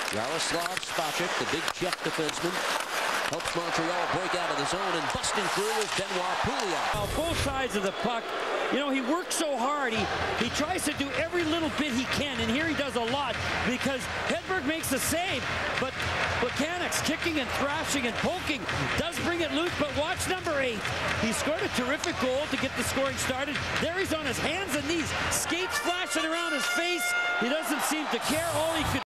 Yaroslav Spacek, the big Czech defenseman, helps Montreal break out of the zone, and busting through is Benoit Pouliot. Now, both sides of the puck, you know, he works so hard. He tries to do every little bit he can, and here he does a lot because Hedberg makes the save, but Volchenkov kicking and thrashing and poking does bring it loose. But watch number 8. He scored a terrific goal to get the scoring started. There he's on his hands and knees, skates flashing around his face. He doesn't seem to care. All he could